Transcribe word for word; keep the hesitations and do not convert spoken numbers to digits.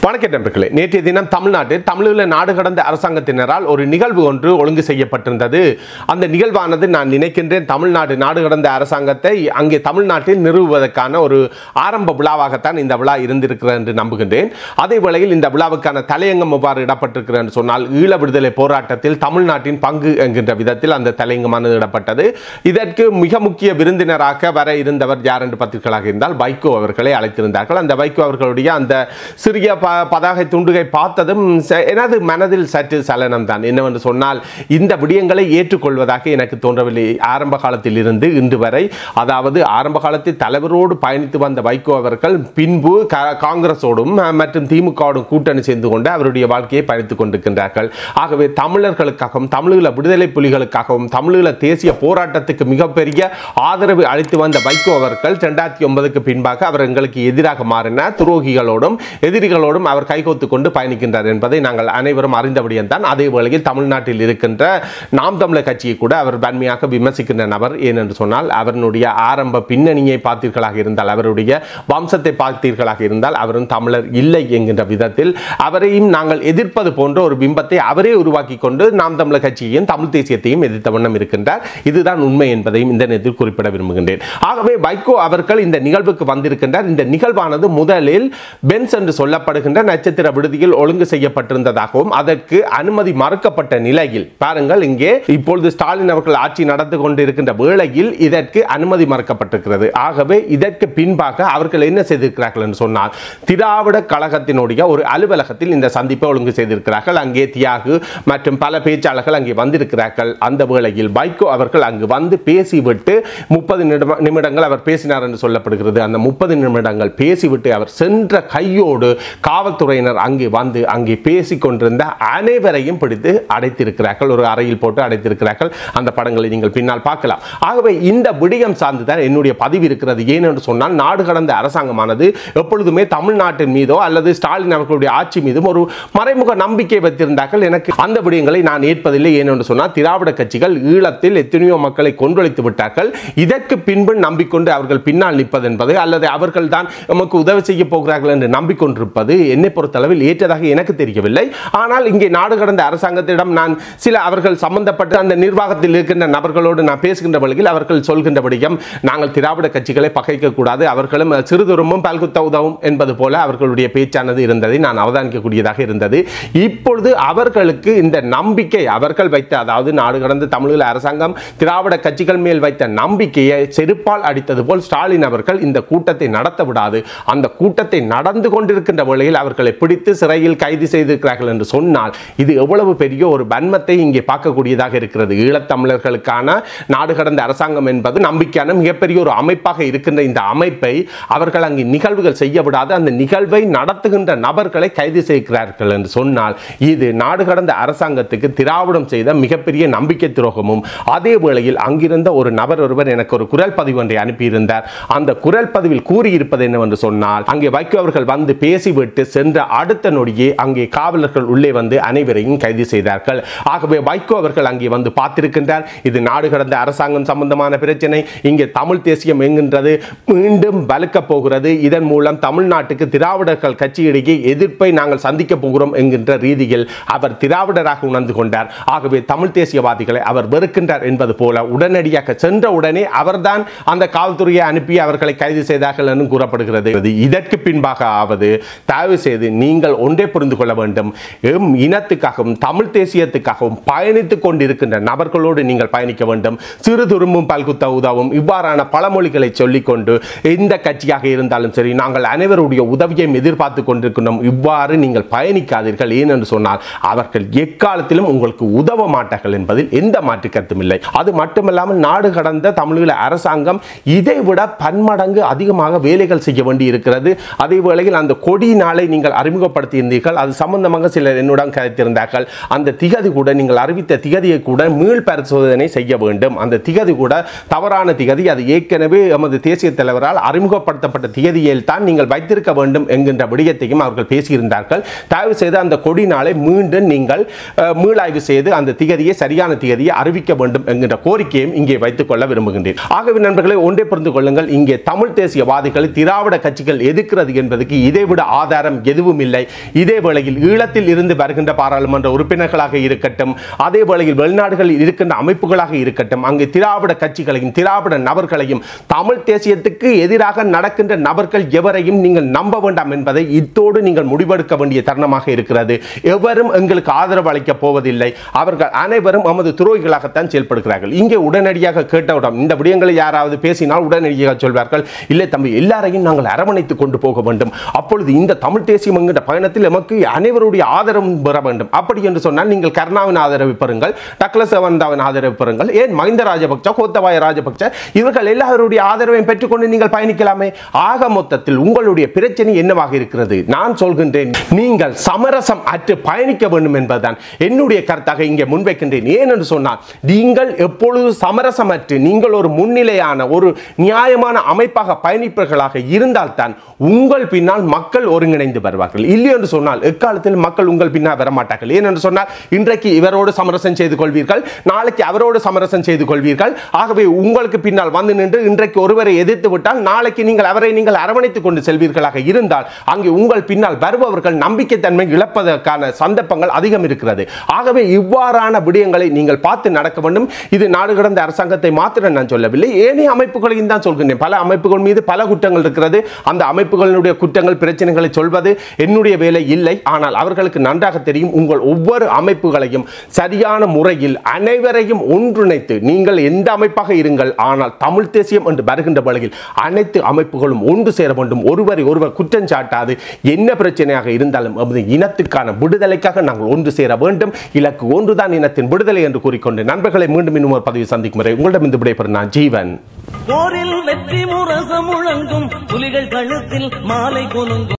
வணக்கம் நண்பர்களே. நேற்றைய தினம் தமிழ்நாட்டில் தமிழில் நாடு கடந்த அரசாங்கத்தினரால் ஒரு நிகழ்வு ஒன்று ஒழுங்கு செய்யப்பட்டிருந்தது. அந்த நிகழ்வானது நான் நினைக்கின்றேன் தமிழ்நாடு நாடு கடந்த அரசாங்கத்தை அங்கே தமிழ்நாட்டில் நிறுவுவதற்கான ஒரு ஆரம்ப விழாவாகத்தான் இந்த விழா இருந்திருக்கிறது என்று நம்புகின்றேன். அதே வேளையில் இந்த விழாவுக்கான தலையங்கம் எவ்வாறு இடப்பட்டிருக்கிறது என்று சொன்னால், ஈழ விடுதலை போராட்டத்தில் தமிழ்நாட்டின் பங்கு என்கின்ற விதத்தில் அந்த தலையங்கமானது இடப்பட்டது. இதற்கு மிக முக்கிய விருந்தினராக வர இருந்தவர் யார் என்று பத்திரிகைகளாக இருந்தால் வைகோ அவர்களை அழைத்திருந்தார்கள். அந்த வைகோ அவர்களுடைய அந்த சிறிய பதாகை துண்டுகை பார்த்ததும் எனது மனதில் சற்று சலனம் தான். என்னவென்று சொன்னால், இந்த விடயங்களை ஏற்றுக்கொள்வதாக எனக்கு தோன்றவில்லை ஆரம்ப காலத்தில் இருந்து இன்று வரை. அதாவது ஆரம்ப காலத்தில் தலைவரோடு பயணித்து வந்த வைகோ அவர்கள் பின்பு காங்கிரஸோடும் மற்றும் திமுகவோடும் கூட்டணி சேர்ந்து கொண்டு அவருடைய வாழ்க்கையை பயணித்துக் கொண்டிருக்கின்றார்கள். ஆகவே தமிழர்களுக்காகவும் தமிழீழ விடுதலை புலிகளுக்காகவும் தமிழீழ தேசிய போராட்டத்துக்கு மிகப்பெரிய ஆதரவு அளித்து வந்த வைகோ அவர்கள் இரண்டாயிரத்தி ஒன்பதுக்கு பின்பாக அவர் எங்களுக்கு எதிராக மாறின துரோகிகளோடும் எதிரிகளோடும் அவர் கைகோத்து கொண்டு பயணிக்கின்றார் என்பதை நாங்கள் அனைவரும் அறிந்தபடியும் தான். அதே வேளையில் தமிழ்நாட்டில் இருக்கின்ற நாம் தமிழர் கட்சியை கூட அவர் வன்மையாக விமர்சிக்கின்ற நபர். ஏனென்று சொன்னால், அவருடைய ஆரம்ப பின்னணியை பார்த்தீர்களாக இருந்தால், அவருடைய வம்சத்தை பார்த்தீர்களாக இருந்தால் அவரும் தமிழர் இல்லை என்கின்ற விதத்தில் அவரையும் நாங்கள் எதிர்ப்பது போன்ற ஒரு பிம்பத்தை அவரே உருவாக்கி கொண்டு நாம் தமிழர் கட்சியையும் தமிழ் தேசியத்தையும் எதிர்த்த வண்ணம் இருக்கின்றார். இதுதான் உண்மை என்பதையும் இந்த நேரத்தில் குறிப்பிட விரும்புகின்றேன். ஆகவே வைகோ அவர்கள் இந்த நிகழ்வுக்கு வந்திருக்கின்றார். இந்த நிகழ்வானது முதலில் பென்ஸ் என்று சொல்லப்படுகின்ற நட்சத்திர விடுதியில் ஒழுங்கு செய்யப்பட்டிருந்ததாகவும் அதற்கு அனுமதி மறுக்கப்பட்ட நிலையில் பாருங்கள், இங்கே இப்பொழுது ஸ்டாலின் அவர்கள் ஆட்சி நடந்து கொண்டிருக்கின்ற வேளையில் இதற்கு அனுமதி மறுக்கப்பட்டிருக்கிறது. ஆகவே இதற்கு பின்பாக அவர்கள் என்ன செய்திருக்கிறார்கள் என்று சொன்னால், திராவிட கழகத்தினுடைய ஒரு அலுவலகத்தில் இந்த சந்திப்பை ஒழுங்கு செய்திருக்கிறார்கள். அங்கே தியாகு மற்றும் பல பேச்சாளர்கள் அங்கே வந்திருக்கிறார்கள். அந்த வேளையில் வைகோ அவர்கள் அங்கு வந்து பேசிவிட்டு முப்பது நிமிடங்கள் அவர் பேசினார் என்று சொல்லப்படுகிறது. அந்த முப்பது நிமிடங்கள் பேசிவிட்டு அவர் சென்ற கையோடு காவல்துறையினர் அங்கே வந்து அங்கே பேசிக் கொண்டிருந்த அனைவரையும் பிடித்து அடைத்திருக்கிறார்கள். ஒரு அறையில் போட்டு அடைத்திருக்கிறார்கள். அந்த படங்களை நீங்கள் பின்னால் பார்க்கலாம். ஆகவே இந்த விடயம் சார்ந்துதான் என்னுடைய பதிவு இருக்கிறது. ஏனென்று சொன்னால், நாடு கடந்த அரசாங்கமானது எப்பொழுதுமே தமிழ்நாட்டின் மீதோ அல்லது ஸ்டாலின் அவர்களுடைய ஆட்சி மீதும் ஒரு மறைமுக நம்பிக்கை வைத்திருந்தார்கள். எனக்கு அந்த விடயங்களை நான் ஏற்பதில்லை. ஏனென்று சொன்னால், திராவிட கட்சிகள் ஈழத்தில் எத்தனையோ மக்களை கொன்றொழித்து விட்டார்கள். இதற்கு பின்பு நம்பிக்கொண்டு அவர்கள் பின்னால் நிற்பது என்பது அல்லது அவர்கள் தான் நமக்கு உதவி செய்ய போகிறார்கள் என்று நம்பிக்கொண்டிருப்பது என்னை பொறுத்தளவில் ஏற்றதாக எனக்கு தெரியவில்லை. ஆனால் இங்கே நாடு கடந்த அரசாங்கத்திடம் நான் சில அவர்கள் சம்பந்தப்பட்ட அந்த நிர்வாகத்தில் இருக்கின்ற நபர்களோடு நான் பேசுகின்ற வழியில் அவர்கள் சொல்கின்றபடியும் நாங்கள் திராவிட கட்சிகளை பகைக்க கூடாது, அவர்களும் சிறுதுருமும் பல்குத்த உதவும் என்பது போல அவர்களுடைய பேச்சானது இருந்ததை நான் அவதானிக்கக்கூடியதாக இருந்தது. இப்பொழுது அவர்களுக்கு இந்த நம்பிக்கை அவர்கள் வைத்த, அதாவது நாடு கடந்த தமிழீழ அரசாங்கம் திராவிட கட்சிகள் மேல் வைத்த நம்பிக்கையை செருப்பால் அடித்தது போல் ஸ்டாலின் அவர்கள் இந்த கூட்டத்தை நடத்த விடாது. அந்த கூட்டத்தை நடந்து கொண்டிருக்கின்ற வேளையில் அவர்களை பிடித்து சிறையில் கைது செய்திருக்கிறார்கள் என்று சொன்னால், இது எவ்வளவு பெரிய ஒரு வன்மத்தை இங்கே பார்க்கக்கூடியதாக இருக்கிறது. ஈழத்தமிழர்களுக்கான நாடு கடந்த அரசாங்கம் என்பது நம்பிக்கையான மிகப்பெரிய ஒரு அமைப்பாக இருக்கின்ற இந்த அமைப்பை அவர்கள் அங்கே நிகழ்வுகள் செய்ய விடாது. அந்த நிகழ்வை நடத்துகின்ற நபர்களை கைது செய்கிறார்கள் என்று சொன்னால், இது நாடு கடந்த அரசாங்கத்துக்கு திராவிடம் செய்த மிகப்பெரிய நம்பிக்கை துரோகமும். அதே வேளையில் அங்கிருந்த ஒரு நபர் ஒருவர் எனக்கு ஒரு குரல் பதிவு ஒன்றை அனுப்பியிருந்தார். அந்த குரல் பதிவில் கூறியிருப்பது என்னவென்று சொன்னால், அங்கே வைகோ அவர்கள் வந்து பேசிவிட்டு சென்ற அடுத்த நொடியே அங்கே காவலர்கள் உள்ளே வந்து அனைவரையும் கைது செய்தார்கள். ஆகவே வைகோ அவர்கள் அங்கே வந்து பார்த்திருக்கின்றார். இது நாடு கடந்த அரசாங்கம் சம்பந்தமான பிரச்சனை. இங்கே தமிழ் தேசியம் என்கின்றது மீண்டும் வலுக்க போகிறது. இதன் மூலம் தமிழ்நாட்டுக்கு திராவிடர்கள் கட்சியிடையே எதிர்ப்பை நாங்கள் சந்திக்க போகிறோம் என்கின்ற ரீதியில் அவர் திராவிடராக உணர்ந்து கொண்டார். ஆகவே தமிழ் தேசியவாதிகளை அவர் வெறுக்கின்றார் என்பது போல உடனடியாக சென்ற உடனே அவர்தான் அந்த காவல்துறையை அனுப்பி அவர்களை கைது செய்தார்கள் என்று கூறப்படுகிறது. இதற்கு பின்பாக ஆவது, தயவு செய்து நீங்கள் ஒன்றே புரிந்து கொள்ள வேண்டும், எம் இனத்துக்காகவும் தமிழ் தேசியத்துக்காகவும் பயணித்துக் கொண்டிருக்கின்ற நபர்களோடு நீங்கள் பயணிக்க வேண்டும். சிறு துரும்பும் பல்குத்த உதவும் இவ்வாறான பழமொழிகளை சொல்லிக்கொண்டு எந்த கட்சியாக இருந்தாலும் சரி நாங்கள் அனைவருடைய உதவியை எதிர்பார்த்து கொண்டிருக்கின்றோம், இவ்வாறு நீங்கள் பயணிக்காதீர்கள். ஏனென்று சொன்னால், அவர்கள் எக்காலத்திலும் உங்களுக்கு உதவ மாட்டார்கள் என்பதில் எந்த மாற்று கருத்தும் இல்லை. அது மட்டுமல்லாமல் நாடு கடந்த தமிழீழ அரசாங்கம் இதை விட பன்மடங்கு அதிகமாக வேலைகள் செய்ய வேண்டி இருக்கிறது. அதே வேளையில் அந்த கொடி நாளை நீங்கள் அறிமுகப்படுத்தி இருந்தீர்கள். அது சம்பந்தமாக சிலர் என்னுடன் கதைத்திருந்தார்கள். அந்த திகதி கூட நீங்கள் அறிவித்த திகதியை கூட மீள் பரிசோதனை செய்ய வேண்டும். அந்த திகதி கூட தவறான திகதி. அது ஏற்கனவே எமது தேசிய தலைவரால் அறிமுகப்படுத்தப்பட்ட திகதியில் தான் நீங்கள் வைத்திருக்க வேண்டும் என்கின்ற விடயத்தையும் அவர்கள் பேசியிருந்தார்கள். தயவு செய்து அந்த கொடி நாளை மீண்டும் நீங்கள் மீளாய்வு செய்து அந்த திகதியை சரியான திகதியை அறிவிக்க வேண்டும் என்கின்ற கோரிக்கையும் இங்கே வைத்துக் கொள்ள விரும்புகின்றேன். ஆகவே நண்பர்களை ஒன்றை புரிந்து கொள்ளுங்கள், இங்கே தமிழ் தேசியவாதிகளை திராவிட கட்சிகள் எதிர்க்கிறது என்பதற்கு இதைவிட ஆதாரம் ஆதாரம் எதுவும் இல்லை. இதே வேளையில் ஈழத்தில் இருந்து வருகின்ற பாராளுமன்ற உறுப்பினர்களாக இருக்கட்டும், அதே வேளையில் வெளிநாடுகளில் இருக்கின்ற அமைப்புகளாக இருக்கட்டும், அங்கு திராவிட கட்சிகளையும் திராவிட நபர்களையும் தமிழ் தேசியத்துக்கு எதிராக நடக்கின்ற நபர்கள் எவரையும் நீங்கள் நம்ப வேண்டாம் என்பதை இத்தோடு நீங்கள் முடிவெடுக்க வேண்டிய தருணமாக இருக்கிறது. எவரும் எங்களுக்கு ஆதரவு அளிக்கப் போவதில்லை. அவர்கள் அனைவரும் நமது துரோகிகளாகத்தான் செயல்படுகிறார்கள். இங்கே உடனடியாக கேட்டவுடன் இந்த விடயங்களை யாராவது பேசினால் உடனடியாக சொல்வார்கள், இல்லை தம்பி, எல்லாரையும் நாங்கள் அரவணைத்துக் கொண்டு போக வேண்டும். அப்பொழுது இந்த தமிழ் தேசியம் என்கின்ற பயணத்தில் நமக்கு அனைவருடைய ஆதரவும் பெற வேண்டும். அப்படி என்று சொன்னால் நீங்கள் கருணாவின் ஆதரவு பெறுங்கள், டக்ளஸ் தேவானந்தாவின் ஆதரவு பெறுங்கள், ஏன் மஹிந்த ராஜபக்ச, கோத்தபாய ராஜபக்ச இவர்கள் எல்லாருடைய ஆதரவையும் பெற்றுக்கொண்டு நீங்கள் பயணிக்கலாமே. ஆக மொத்தத்தில் உங்களுடைய பிரச்சனை என்னவாக இருக்கிறது? நான் சொல்கின்றேன், நீங்கள் சமரசம் அற்று பயணிக்க வேண்டும் என்பதுதான் என்னுடைய கருத்தாக இங்கே முன்வைக்கின்றேன். ஏன் என்று சொன்னால், நீங்கள் எப்பொழுது சமரசமற்று நீங்கள் ஒரு முன்னிலையான ஒரு நியாயமான அமைப்பாக பயணிப்பவர்களாக இருந்தால்தான் உங்கள் பின்னால் மக்கள் ஒருங்கிணைந்து வருவார்கள். இல்லை என்று சொன்னால் எக்காலத்தில் மக்கள் உங்கள் பின்னால் வரமாட்டார்கள். ஏனென்று சொன்னால், இன்றைக்கு இவரோடு சமரசம் செய்து கொள்வீர்கள், நாளைக்கு அவரோடு சமரசம் செய்து கொள்வீர்கள். ஆகவே உங்களுக்கு பின்னால் வந்து நின்று இன்றைக்கு ஒருவரை எதிர்த்து விட்டால் நாளைக்கு நீங்கள் அவரை நீங்கள் அரவணைத்துக் கொண்டு செல்வீர்களாக இருந்தால் அங்கே உங்கள் பின்னால் வருபவர்கள் நம்பிக்கை தன்மை இழப்பதற்கான சந்தர்ப்பங்கள் அதிகம் இருக்கிறது. ஆகவே இவ்வாறான விடயங்களை நீங்கள் பார்த்து நடக்க வேண்டும். இது நாடு கடந்த அரசாங்கத்தை மாத்திரம் நான் சொல்லவில்லை, ஏனைய அமைப்புகளையும் தான் சொல்கின்றேன். பல அமைப்புகள் மீது பல குற்றங்கள் இருக்கிறது. அந்த அமைப்புகளுடைய குற்றங்கள் பிரச்சனைகளை சொல்வது என்னுடைய வேலை இல்லை. ஆனால் அவர்களுக்கு நன்றாக தெரியும், உங்கள் ஒவ்வொரு அமைப்புகளையும் சரியான முறையில் அனைவரையும் ஒன்றிணைத்து நீங்கள் எந்த அமைப்பாக இருங்கள், ஆனால் தமிழ் தேசியம் என்று வருகின்ற வேளையில் அனைத்து அமைப்புகளும் ஒன்று சேர வேண்டும். ஒருவரை ஒருவர் குற்றம் சாட்டாது என்ன பிரச்சனையாக இருந்தாலும் இனத்துக்கான விடுதலைக்காக நாங்கள் ஒன்று சேர வேண்டும். இலக்கு ஒன்றுதான், இனத்தின் விடுதலை என்று கூறிக்கொண்டு நண்பர்களை மீண்டும் இன்னும் ஒரு பதிவு சந்திக்கும் வரை உங்களிடம் இந்த விடைபெறும் நான் ஜீவன். போரில் வெற்றி முரசம் முழங்கும், புலிகள் கழுத்தில் மாலை கொலுங்கும்.